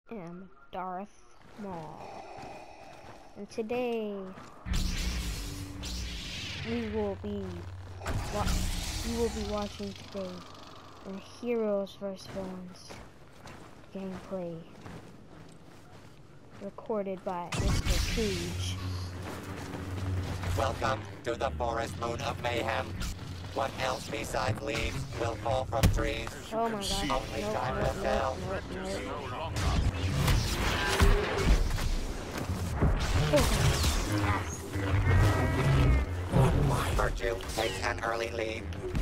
am Darth Maul, and today you will be watching today the Heroes vs. Villains gameplay recorded by Mr. Cooge. Welcome to the forest moon of mayhem. What else besides leaves will fall from trees? Oh my gosh. Only time will tell. Virtue takes an early lead.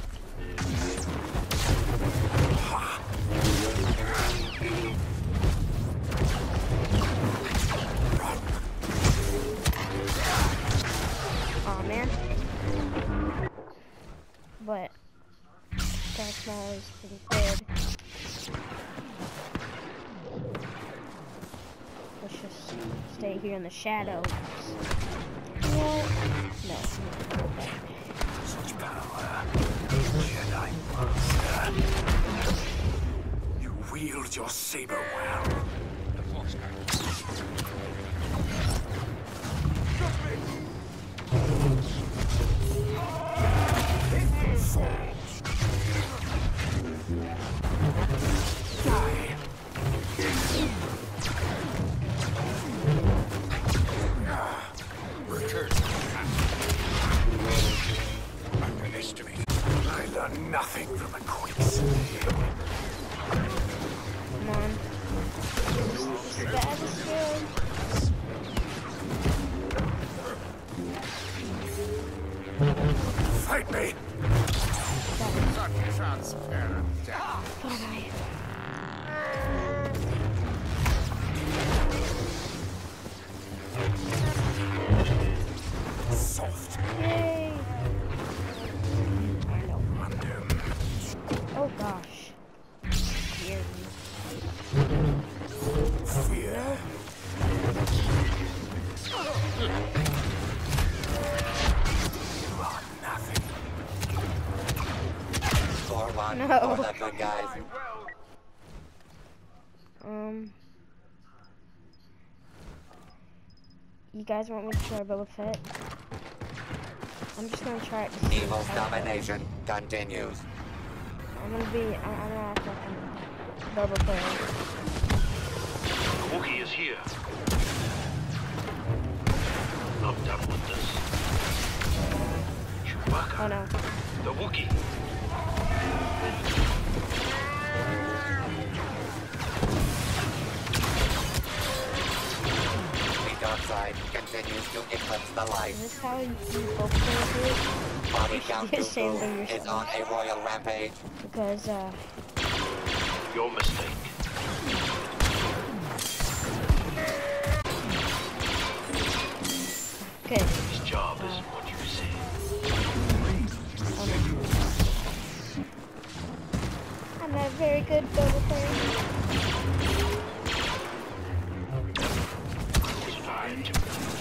Aw, man. But Darth Maul is pretty good. Let's just stay here in the shadows. No. Such power, Jedi monster. You wield your saber well. I learn nothing from a quicksand. Come on. This guy is good. Fight me! Transparent. Soft. Yay! Random. Oh gosh. Weird. Fear. You are nothing. Score one No. for the good guys. You guys want me to try Boba Fett? I'm just gonna try it to see Evil's how it goes. domination continues. I'm gonna act like I'm Boba Fett. The Wookiee is here. Not done with this. Chewbacca. Oh no. The Wookiee. The dark side continues to eclipse the light. Is this how you both play it? Body count Be ashamed of Dooku is on yourself. a royal rampage. Because, Your mistake. okay. His job isn't what you say. Oh no. I'm not very good Boba Fett. It's time to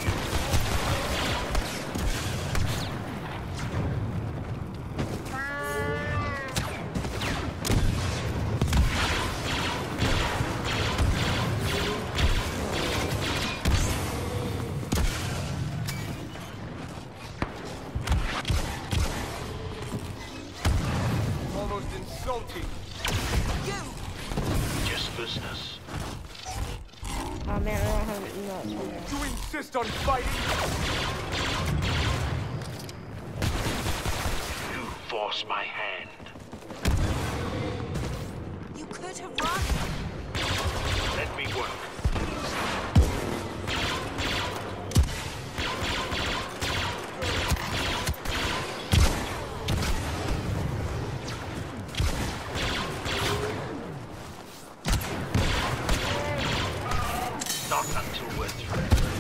Almost insulting. just business. Oh man, I don't have an email. It's from there. You insist on fighting? You force my hand. You could have run. Let me work. Not until we're through.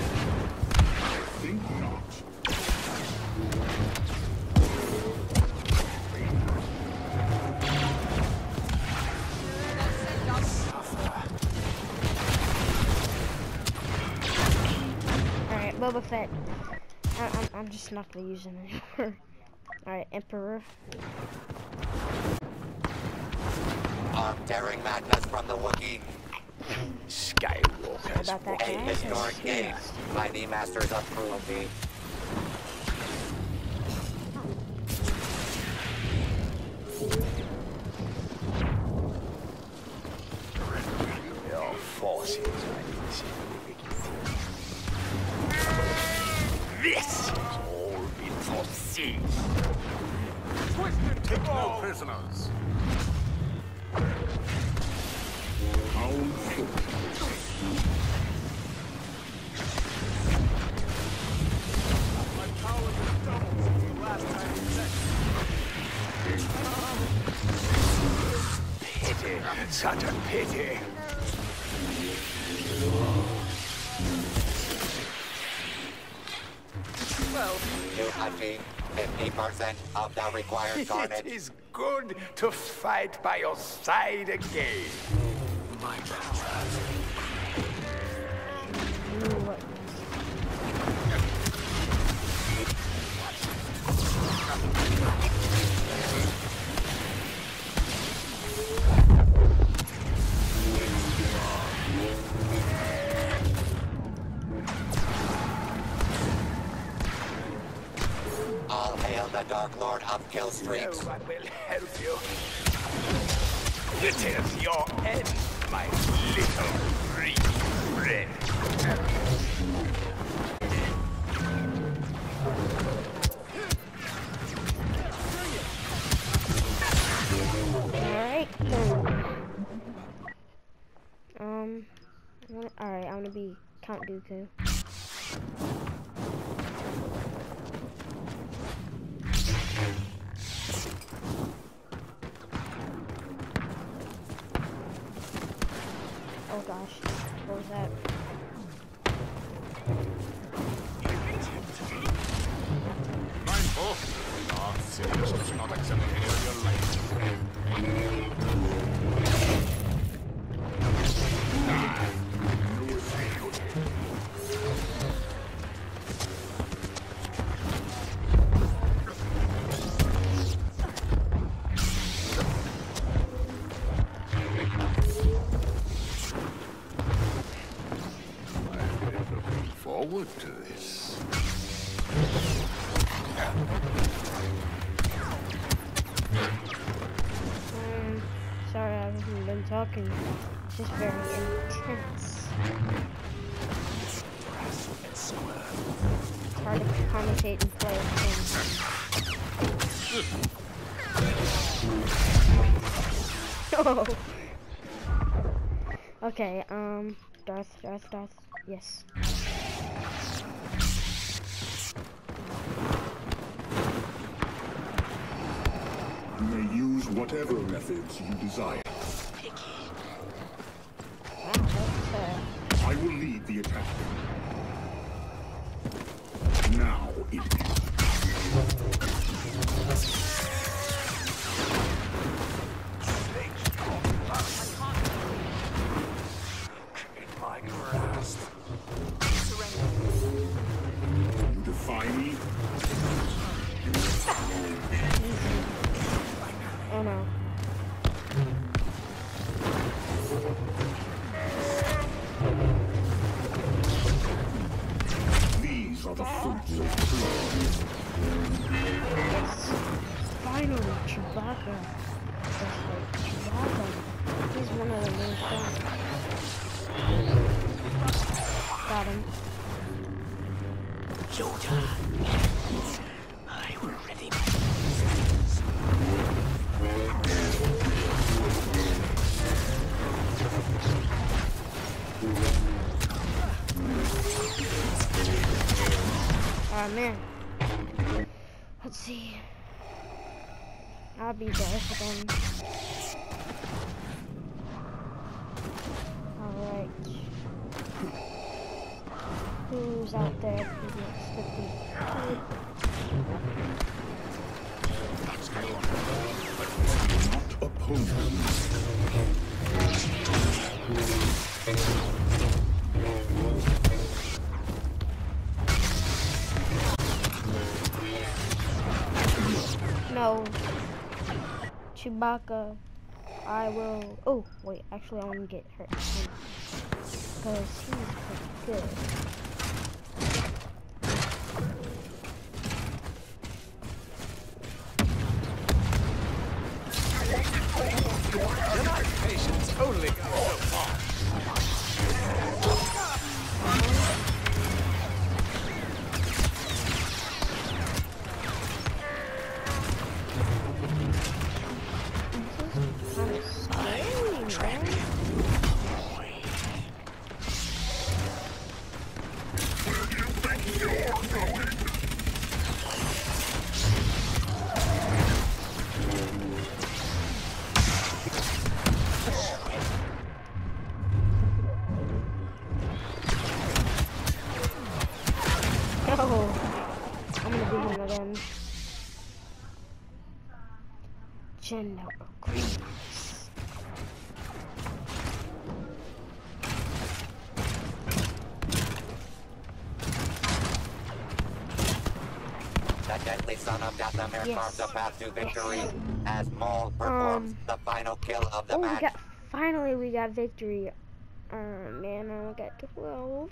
Alright, Boba Fett. I'm just not gonna use him anymore. Alright, Emperor. Arm-tearing madness from the Wookiee. Scale. about that A guy. historic game by the Masters of Cruelty. Your forces are this has all been foreseen. Twisted, take no prisoners. My power has doubled since the last time we checked. Pity, such a pity. Well, New hunting, 50% of the required It carnage. is good to fight by your side again. My power. Ooh, what? All hail the Dark Lord of Kill No Streaks. one will help you. It is your end, my little green friend. Alright, alright, I'm gonna be Count Dooku. Oh gosh, what was that? mindful. Dark Sidious does not accept any of your light. Forward to this. Sorry I haven't been talking. It's just very intense. It's hard to commentate and play at the same time. Oh. Okay, Darth, yes. You may use whatever methods you desire. Wow, that's, I will lead the attack. Now it In my grasp. you defy me. oh no. These are the fruits of blood. Yes. Finally, Chewbacca. That's like Chewbacca. He's one of the main things. Got him. Yoda. I will ready Oh man. Let's see. I'll be Darth again. Alright. Who's out there? Not opponents. No. Chewbacca. I will. Oh, wait. Actually, I want to get hurt. because he's pretty good. Jedi patience only goes so far. Oh, I'm gonna be one of them. General Grievous. The deadly son of Dathomir Yes. carves a path to victory as Maul performs the final kill of the match. Finally we got victory. Man, I got 12.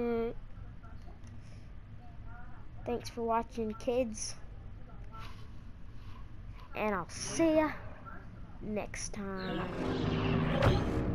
Thanks for watching, kids. And I'll see ya next time.